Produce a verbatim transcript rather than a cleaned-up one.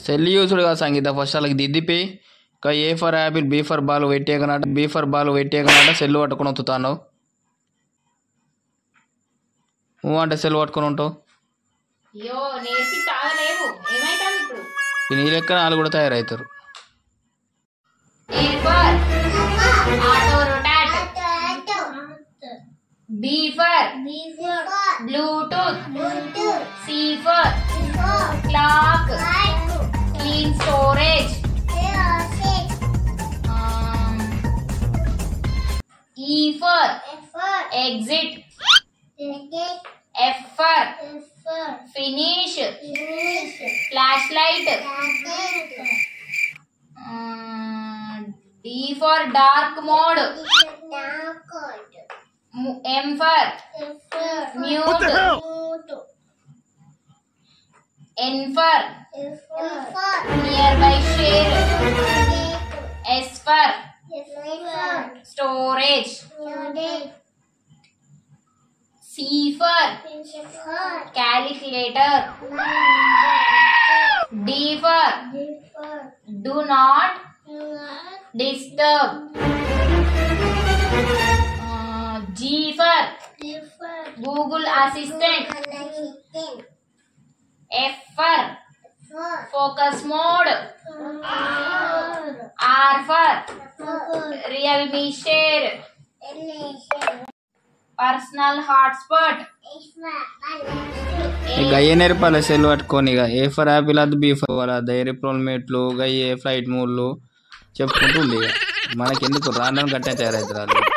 Cell యూసుడుగా సంగీత first వాళ్ళకి దిద్దిపి ఇంకా A for apple B for ball పెట్టేకనాట బీ ఫర్ బాల్ పెట్టేకనాట సెల్ పట్టుకొని వత్తుతాను నువ్వు అంటే సెల్ పట్టుకొని ఉంటావు నీ లెక్క వాళ్ళు కూడా తయారవుతారు. B for Bluetooth. C for clock. Clean storage. Um, E for exit. F for finish. Flashlight. Um, D for dark mode. M for mute. N for nearby share. S for storage. C for calculator. D for do not disturb. G for Google Assistant. F for focus mode. R for Realme share. Personal hotspot. ఇక అయ్యే నేర్పాలి cell పట్టుకొని. ఇక A for apple అది B for ball అది aeroplane మేట్లు ఇక ఏ ఫ్లైట్ మూడ్లు చెప్పుకుంటూ ఉంది. ఇక మనకి ఎందుకు రాండం గట్టే తయారవుతారు.